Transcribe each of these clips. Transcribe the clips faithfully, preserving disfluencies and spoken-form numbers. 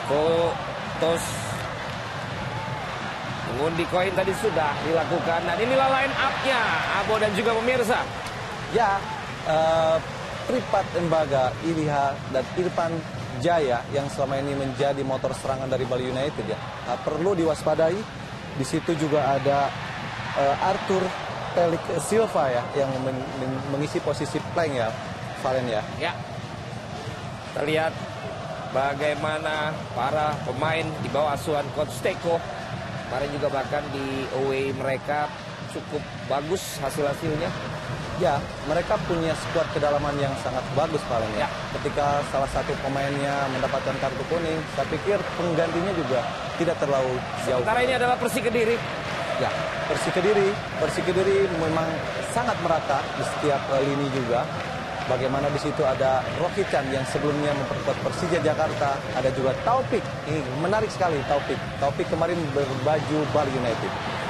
Fotos mengundi koin tadi sudah dilakukan. Dan inilah line up-nya, Abo dan juga pemirsa. Ya, uh, Pripat Embaga, Iliha, dan Irfan Jaya yang selama ini menjadi motor serangan dari Bali United ya. Uh, perlu diwaspadai. Di situ juga ada uh, Arthur Felix Silva ya yang men men mengisi posisi flank ya, Valen ya. Ya. Kita lihat bagaimana para pemain di bawah asuhan Coach Teko. Kemarin juga bahkan di away mereka cukup bagus hasil-hasilnya. Ya, mereka punya skuad kedalaman yang sangat bagus paling ya. Ya. Ketika salah satu pemainnya mendapatkan kartu kuning, saya pikir penggantinya juga tidak terlalu jauh. Sementara ini adalah Persik Kediri. Ya, Persik Kediri, Persik Kediri memang sangat merata di setiap uh, lini juga. Bagaimana di situ ada Rocky Chan yang sebelumnya memperkuat Persija Jakarta, ada juga Taufik. Ini menarik sekali Taufik. Taufik kemarin berbaju Bali United.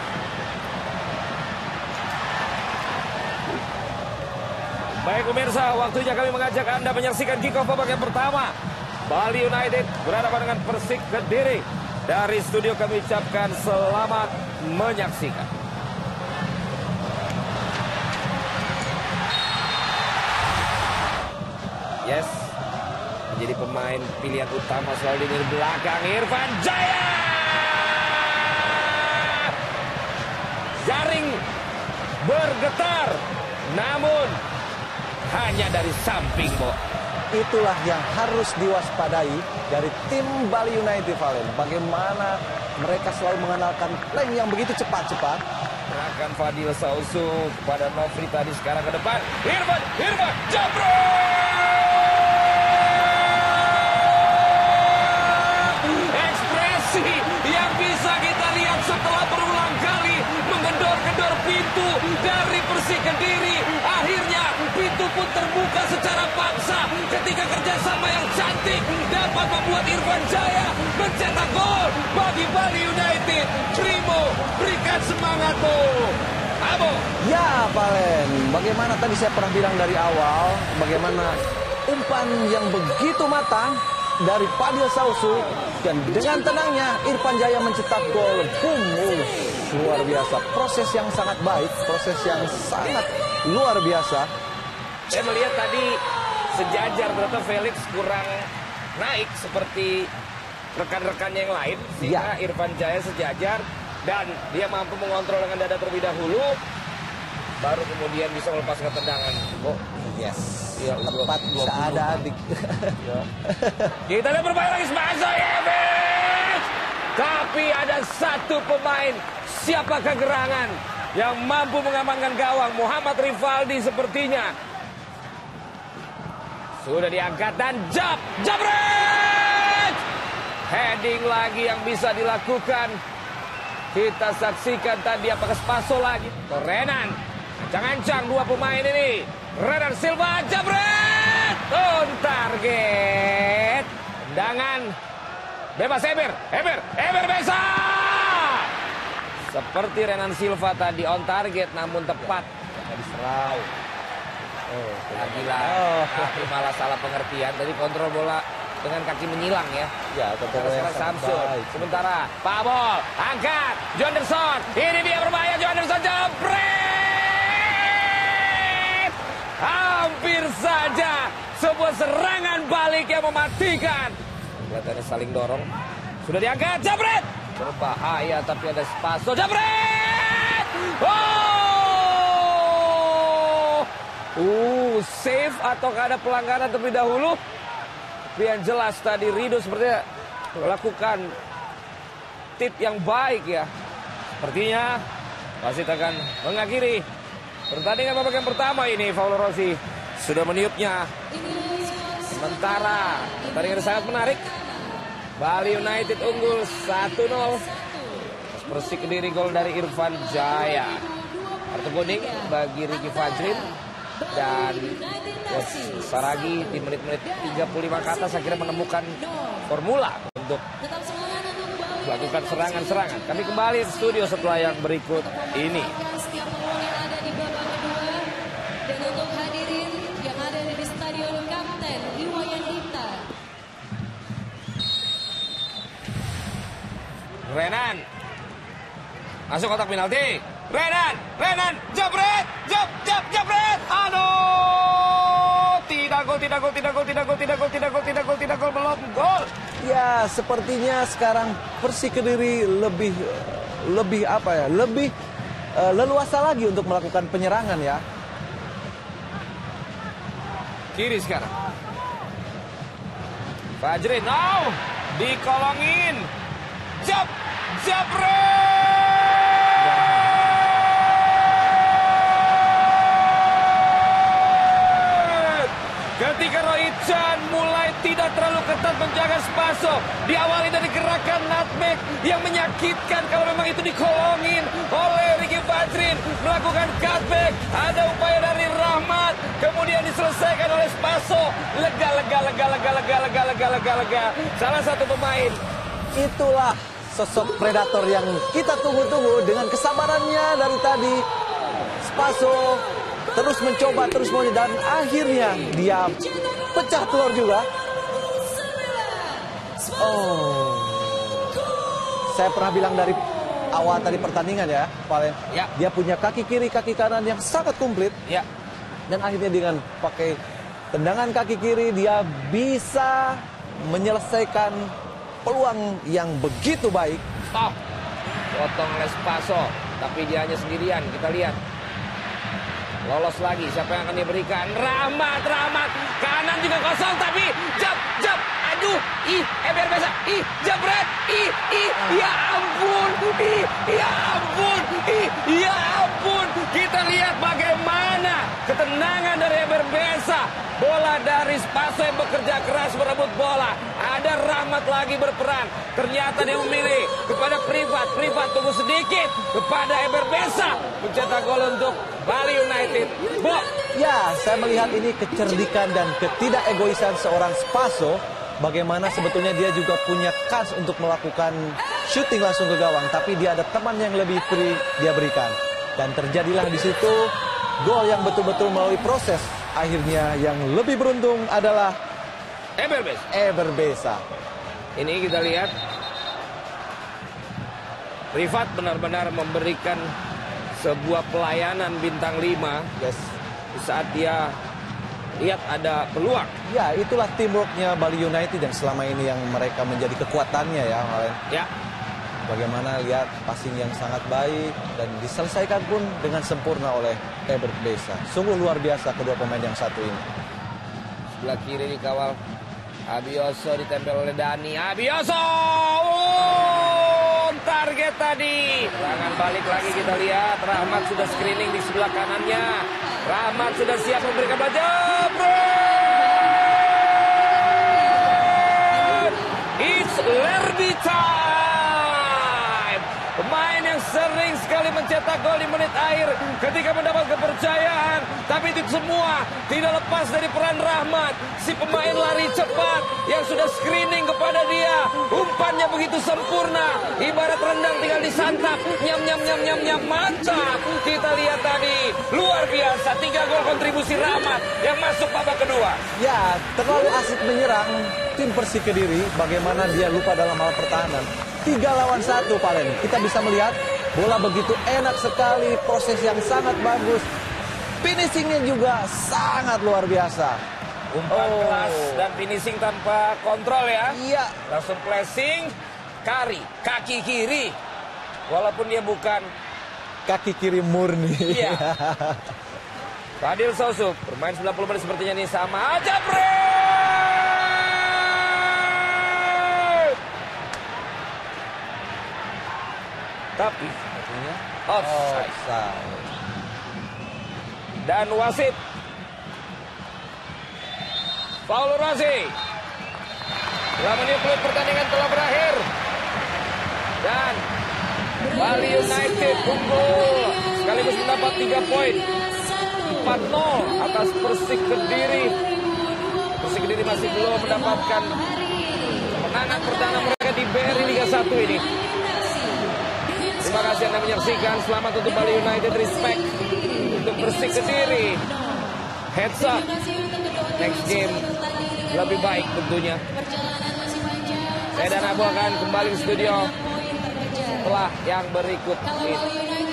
Baik pemirsa, waktunya kami mengajak Anda menyaksikan kick off babak yang pertama. Bali United berhadapan dengan Persik Kediri. Dari studio kami ucapkan selamat menyaksikan. Yes, menjadi pemain pilihan utama selalu di belakang Irfan Jaya. Jaring bergetar, namun hanya dari samping, Bo. Itulah yang harus diwaspadai dari tim Bali United, Valen. Bagaimana mereka selalu mengandalkan lane yang begitu cepat-cepat. Gerakan Fadil Sausu kepada Nofri tadi, sekarang ke depan. Irfan, Irfan, Jabro! Ekspresi yang bisa kita lihat setelah berulang kali menggedor-gedor pintu dari Persik Kediri. Akhirnya pintu pun terbuka secara paksa ketika kerjasama yang cantik dapat membuat Irfan Jaya mencetak gol bagi Bali United. Primo, berikan semangat, Bo. Abo. Ya, Valen. Bagaimana tadi saya pernah bilang dari awal, bagaimana umpan yang begitu matang dari Fadil Sausu, dan dengan tenangnya Irfan Jaya mencetak gol. Boom, uh, luar biasa. Proses yang sangat baik, proses yang sangat luar biasa. Saya melihat tadi sejajar, ternyata Felix kurang naik seperti rekan-rekan yang lain, sehingga ya. Irfan Jaya sejajar dan dia mampu mengontrol dengan dada terlebih dahulu, baru kemudian bisa melepaskan tendangan. Oh, yes. Ya, tepat bisa ada adik. Ya. Kita lihat bermain lagi Smazoyevic. Tapi ada satu pemain, siapakah gerangan yang mampu mengamankan gawang? Muhammad Rivaldi sepertinya. Sudah diangkat dan jab, jabret! Heading lagi yang bisa dilakukan. Kita saksikan tadi apakah Spaso lagi. Renan, ancang-ancang dua pemain ini. Renan Silva, jabret! On target. Tendangan. Bebas Eber, Eber, Eber bisa! Seperti Renan Silva tadi on target namun tepat. Tadi serau. Oh, lagi-lagi oh. Tapi malah salah pengertian. Tadi kontrol bola dengan kaki menyilang ya. Ya, kontrol Samsul. Sementara Pak Bol angkat Jonderson. Ini dia berbahaya, Jonderson jebret. Hampir saja sebuah serangan balik yang mematikan. Kelihatannya saling dorong. Sudah diangkat, jebret. Berbahaya tapi ada Spaso, jebret. Oh! Uh, save atau ada pelanggaran terlebih dahulu? Tapi yang jelas tadi Rido sepertinya melakukan tip yang baik ya. Sepertinya wasit akan mengakhiri pertandingan babak yang pertama ini. Paulo Rossi sudah meniupnya. Sementara pertandingan sangat menarik. Bali United unggul satu nol. Persik Kediri gol dari Irfan Jaya. Kartu kuning bagi Ricky Fajrin. Dan yes, Saragi di menit-menit tiga puluh lima ke atas akhirnya menemukan formula untuk melakukan serangan-serangan. Kami kembali ke studio setelah yang berikut ini. Dan untuk hadirin yang ada di Stadion Kapten Iwayan Dipta. Renan. Masuk kotak penalti. Renan, Renan, jabret, jab, jab, jabret. Aduh, tidak gol, tidak gol, tidak gol, tidak gol, tidak gol, tidak gol, tidak gol, tidak gol, belum gol. Ya, sepertinya sekarang Persik Kediri lebih lebih apa ya? Lebih uh, leluasa lagi untuk melakukan penyerangan ya. Kiri sekarang. Fajrin, oh, dikolongin. Jab, jabret. Ketika Roichan mulai tidak terlalu ketat menjaga Spaso, diawali dari gerakan nutmeg yang menyakitkan kalau memang itu dikolongin oleh Ricky Fajrin, melakukan cutback, ada upaya dari Rahmat, kemudian diselesaikan oleh Spaso, lega, lega, lega, lega, lega, lega, lega, lega, lega, salah satu pemain. Itulah sosok predator yang kita tunggu-tunggu dengan kesabarannya dari tadi. Spaso terus mencoba, terus mau, dan akhirnya dia pecah telur juga. Oh, saya pernah bilang dari awal tadi pertandingan ya, Valen. Ya. Dia punya kaki kiri, kaki kanan yang sangat komplit. Ya. Dan akhirnya dengan pakai tendangan kaki kiri dia bisa menyelesaikan peluang yang begitu baik. Stop. Potong oleh Spaso, tapi dia hanya sendirian. Kita lihat. Lolos lagi, siapa yang akan diberikan? Rahmat, Rahmat, kanan juga kosong, tapi jab, jab, aduh, ih, Eber Besa, ih, jabret, ih, ih, ya ampun, ih, ya ampun, ih, ya ampun. Kita lihat bagaimana ketenangan dari Eber Besa. Bola dari Spaso yang bekerja keras merebut bola. Ada Rahmat lagi berperan. Ternyata dia memilih kepada Privat. Privat tunggu sedikit kepada Eber Besa mencetak gol untuk Bali United. Bo. Ya, saya melihat ini kecerdikan dan ketidakegoisan seorang Spaso. Bagaimana sebetulnya dia juga punya kans untuk melakukan shooting langsung ke gawang, tapi dia ada teman yang lebih free dia berikan. Dan terjadilah di situ gol yang betul-betul melalui proses. Akhirnya yang lebih beruntung adalah Eber Besa. Eber Besa. Ini kita lihat Privat benar-benar memberikan sebuah pelayanan bintang lima. Yes. Di saat dia lihat ada peluang. Ya, itulah teamworknya Bali United yang selama ini yang mereka menjadi kekuatannya ya, Valen. Ya. Bagaimana lihat passing yang sangat baik dan diselesaikan pun dengan sempurna oleh Eber Besa. Sungguh luar biasa kedua pemain yang satu ini. Sebelah kiri dikawal Abioso, ditempel oleh Dani. Abioso! Oh, target tadi. Serangan balik lagi kita lihat. Rahmat sudah screening di sebelah kanannya. Rahmat sudah siap memberikan bola. Jabret! It's Lerby time. Pemain yang sering sekali mencetak gol di menit akhir ketika mendapat kepercayaan. Tapi itu semua tidak lepas dari peran Rahmat. Si pemain lari cepat yang sudah screening kepada dia. Umpannya begitu sempurna. Ibarat rendang tinggal disantap. Nyam, nyam, nyam, nyam, nyam. Mantap. Kita lihat tadi. Luar biasa. Tiga gol kontribusi Rahmat yang masuk babak kedua. Ya, terlalu asik menyerang tim Persik Kediri. Bagaimana dia lupa dalam hal pertahanan. Tiga lawan satu, Valen. Kita bisa melihat bola begitu enak sekali, proses yang sangat bagus, finishingnya juga sangat luar biasa. Umpan Oh. kelas dan finishing tanpa kontrol ya. Iya, Langsung flashing, kari, kaki kiri. Walaupun dia bukan. kaki kiri murni. Iya. Fadil Sosuk bermain sembilan puluh menit sepertinya ini sama. Jabret! Tapi artinya offside. Offside. Dan wasit Paulo Rossi telah meniupkan pertandingan telah berakhir. Dan Bali United unggul sekaligus mendapat tiga poin. empat nol atas Persik Kediri. Persik Kediri masih belum mendapatkan kemenangan perdana mereka di B R I Liga satu ini. Terima kasih Anda menyaksikan. Selamat untuk Bali United. Respect untuk Persik Kediri. Heads up. Next game lebih baik tentunya. Saya dan Abu akan kembali ke studio setelah yang berikut Kalau ini. Bali United